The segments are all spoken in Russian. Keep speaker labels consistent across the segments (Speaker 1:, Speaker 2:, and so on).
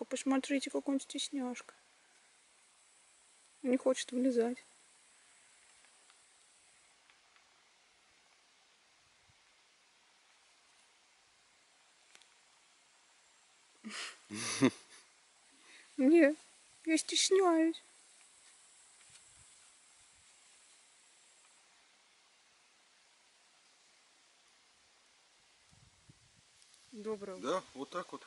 Speaker 1: стесняшка. Посмотрите, какой он стесняшка. Не хочет вылезать. Нет, я стесняюсь. Доброе.
Speaker 2: Да, вот так вот.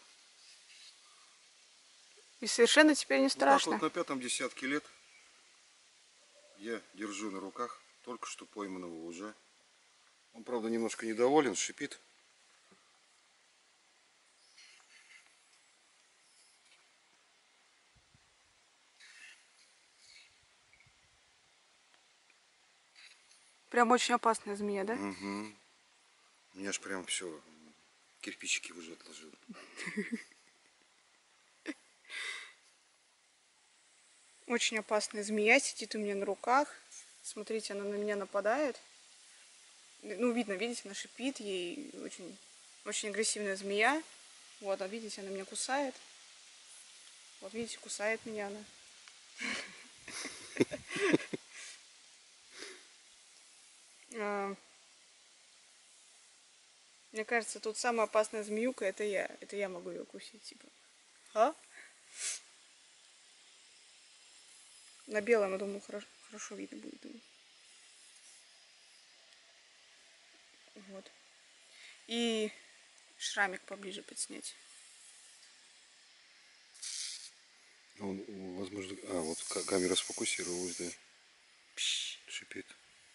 Speaker 1: И совершенно теперь не страшно.
Speaker 2: Вот так вот на 5-м десятке лет я держу на руках только что пойманного уже. Он, правда, немножко недоволен, шипит.
Speaker 1: Прям очень опасная змея, да?
Speaker 2: Угу. У меня ж прям все, кирпичики уже отложил.
Speaker 1: Очень опасная змея сидит у меня на руках. Смотрите, она на меня нападает. Ну, видно, видите, она шипит. Ей очень, очень агрессивная змея. Вот, а видите, она меня кусает. Вот, видите, кусает меня она. Мне кажется, тут самая опасная змеюка это я. Это я могу ее укусить, типа. А? На белом, я думаю, хорошо видно будет. Вот. И шрамик поближе подснять.
Speaker 2: Он, возможно, вот камера сфокусировалась, да.
Speaker 1: Пш.
Speaker 2: Шипит.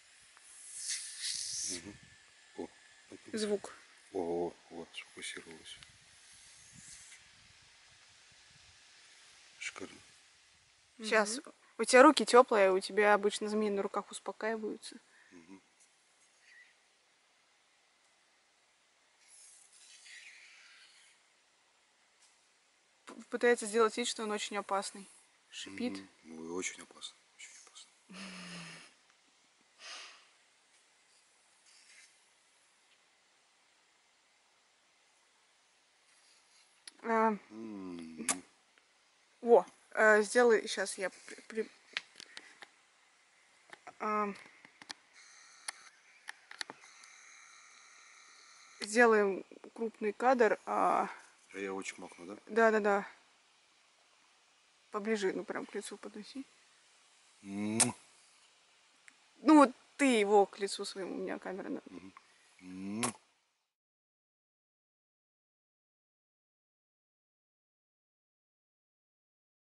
Speaker 2: Угу.
Speaker 1: Звук.
Speaker 2: О, вот, сфокусировалась. Шикарно.
Speaker 1: Сейчас. У тебя руки теплые, у тебя обычно змеи на руках успокаиваются.
Speaker 2: Угу.
Speaker 1: Пытается сделать вид, что он очень опасный. Шипит.
Speaker 2: Угу. Очень опасно. Очень опасно.
Speaker 1: Во, сделай, сейчас я сделаем крупный кадр.
Speaker 2: А я очень мокну, да?
Speaker 1: Да. Поближе, ну прям к лицу подноси. Ну вот ты его к лицу своему, у меня камера.